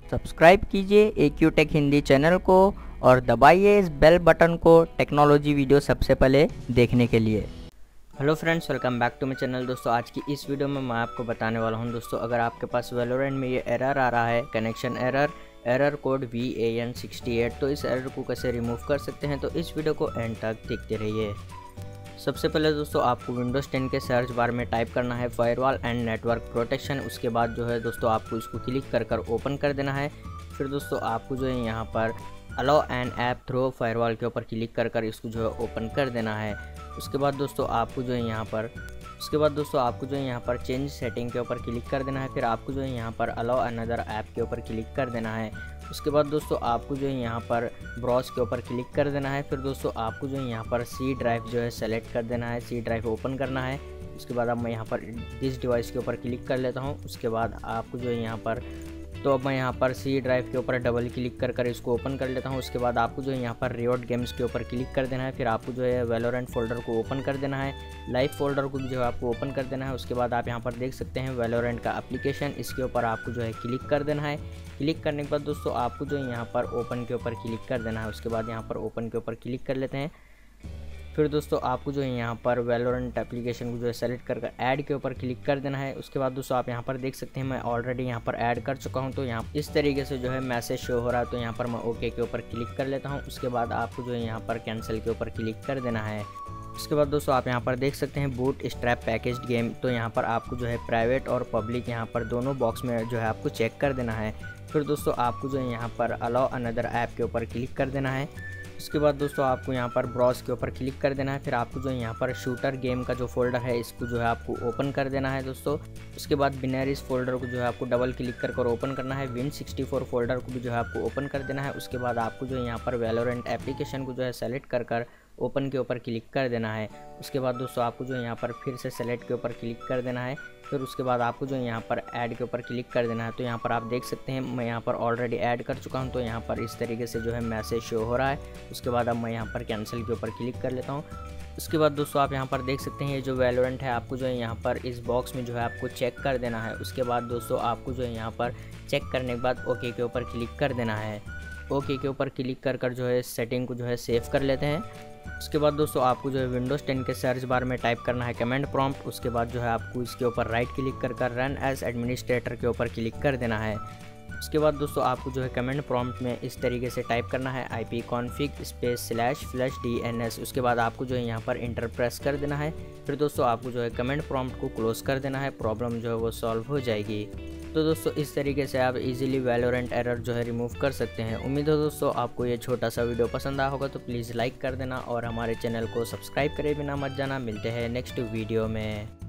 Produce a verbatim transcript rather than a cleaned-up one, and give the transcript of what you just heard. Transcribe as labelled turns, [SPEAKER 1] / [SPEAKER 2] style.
[SPEAKER 1] Subscribe कीजिए A Q tech Hindi channel को और दबाइए इस बेल बटन को टेक्नोलॉजी वीडियो सबसे पहले देखने के लिए। Hello friends, welcome back to my channel. दोस्तों आज की इस वीडियो में मैं आपको बताने वाला हूं दोस्तों, अगर आपके पास वैलोरेंट में ये एरर आ रहा है, connection error, error code V A N sixty eight, तो इस एरर को कैसे रिमूव कर सकते हैं। तो इस वीडियो को एंड तक देखते रहिए। सबसे पहले दोस्तों आपको विंडोज़ टेन के सर्च बार में टाइप करना है फायरवॉल एंड नेटवर्क प्रोटेक्शन। उसके बाद जो है दोस्तों आपको इसको क्लिक कर कर ओपन कर देना है। फिर दोस्तों आपको जो है यहाँ पर allow an app through firewall के ऊपर क्लिक कर कर इसको जो है ओपन कर देना है। उसके बाद दोस्तों आपको जो है यहाँ पर उसके बाद दोस्तों आपको जो है यहाँ पर चेंज सेटिंग के ऊपर क्लिक कर देना है। फिर आपको जो है यहाँ पर अलाउ अनदर ऐप के ऊपर क्लिक कर देना है। उसके बाद दोस्तों आपको जो है यहाँ पर ब्राउज के ऊपर क्लिक कर देना है। फिर दोस्तों आपको जो है यहाँ पर सी ड्राइव जो है सेलेक्ट कर देना है, सी ड्राइव ओपन करना है। उसके बाद अब मैं यहाँ पर दिस डिवाइस के ऊपर क्लिक कर लेता हूँ। उसके बाद आपको जो है यहाँ पर तो अब मैं यहाँ पर सी ड्राइव के ऊपर डबल क्लिक कर कर इसको ओपन कर लेता हूँ। उसके बाद आपको जो है यहाँ पर रियोट गेम्स के ऊपर क्लिक कर देना है। फिर आपको जो है वैलोरेंट फोल्डर को ओपन कर देना है, लाइव फोल्डर को जो है आपको ओपन कर देना है। उसके बाद आप यहाँ पर देख सकते हैं वैलोरेंट का एप्लीकेशन, इसके ऊपर आपको जो है क्लिक कर देना है। क्लिक करने के बाद दोस्तों आपको जो है यहाँ पर ओपन के ऊपर क्लिक कर देना है। उसके बाद यहाँ पर ओपन के ऊपर क्लिक कर लेते हैं। फिर दोस्तों आपको जो है यहाँ पर वैलोरेंट एप्लीकेशन को जो है सेलेक्ट कर कर ऐड के ऊपर क्लिक कर देना है। उसके बाद दोस्तों आप यहाँ पर देख सकते हैं मैं ऑलरेडी यहाँ पर ऐड कर चुका हूँ। तो यहाँ इस तरीके से जो है मैसेज शो हो रहा है। तो यहाँ पर मैं ओके के ऊपर क्लिक कर लेता हूँ। उसके बाद आपको जो है यहाँ पर कैंसिल के ऊपर क्लिक कर देना है। उसके बाद दोस्तों आप यहाँ पर देख सकते हैं बूट स्ट्रैप पैकेज गेम। तो यहाँ पर आपको जो है प्राइवेट और पब्लिक यहाँ पर दोनों बॉक्स में जो है आपको चेक कर देना है। फिर दोस्तों आपको जो है यहाँ पर अलाउ अनदर ऐप के ऊपर क्लिक कर देना है। उसके बाद दोस्तों आपको यहाँ पर ब्राउज के ऊपर क्लिक कर देना है। फिर आपको जो है यहाँ पर शूटर गेम का जो फोल्डर है इसको जो है आपको ओपन कर देना है दोस्तों। उसके बाद बिनेरिस फोल्डर को जो है आपको डबल क्लिक कर कर ओपन करना है। विन सिक्सटी फोर फोल्डर को भी जो है आपको ओपन कर देना है। उसके बाद आपको जो है यहाँ पर वैलोरेंट एप्लीकेशन को जो है सेलेक्ट कर कर ओपन के ऊपर क्लिक कर देना है। उसके बाद दोस्तों आपको जो है यहाँ पर फिर से सेलेक्ट के ऊपर क्लिक कर देना है। फिर उसके बाद आपको जो है यहाँ पर ऐड के ऊपर क्लिक कर देना है। तो यहाँ पर आप देख सकते हैं मैं यहाँ पर ऑलरेडी ऐड कर चुका हूँ। तो यहाँ पर इस तरीके से जो है मैसेज शो हो रहा है। उसके बाद अब मैं यहाँ पर कैंसिल के ऊपर क्लिक कर लेता हूँ। उसके बाद दोस्तों आप यहाँ पर देख सकते हैं ये जो वैलोरेंट है आपको जो है यहाँ पर इस बॉक्स में जो है आपको चेक कर देना है। उसके बाद दोस्तों आपको जो है यहाँ पर चेक करने के बाद ओके के ऊपर क्लिक कर देना है। ओके के ऊपर क्लिक कर कर जो है सेटिंग को जो है सेव कर लेते हैं। उसके बाद दोस्तों आपको जो है विंडोज़ टेन के सर्च बार में टाइप करना है कमांड प्रॉम्प्ट। उसके बाद जो है आपको इसके ऊपर राइट क्लिक कर कर रन एज एडमिनिस्ट्रेटर के ऊपर क्लिक कर देना है। उसके बाद दोस्तों आपको जो है कमांड प्रॉम्प्ट में इस तरीके से टाइप करना है I P config space slash flush D N S. उसके बाद आपको जो है यहाँ पर इंटर प्रेस कर देना है। फिर दोस्तों आपको जो है कमांड प्रॉम्प्ट को क्लोज कर देना है। प्रॉब्लम जो है वो सॉल्व हो जाएगी। तो दोस्तों इस तरीके से आप इजीली वैलोरेंट एरर जो है रिमूव कर सकते हैं। उम्मीद है दोस्तों आपको ये छोटा सा वीडियो पसंद आया होगा। तो प्लीज़ लाइक कर देना और हमारे चैनल को सब्सक्राइब करे बिना मत जाना। मिलते हैं नेक्स्ट वीडियो में।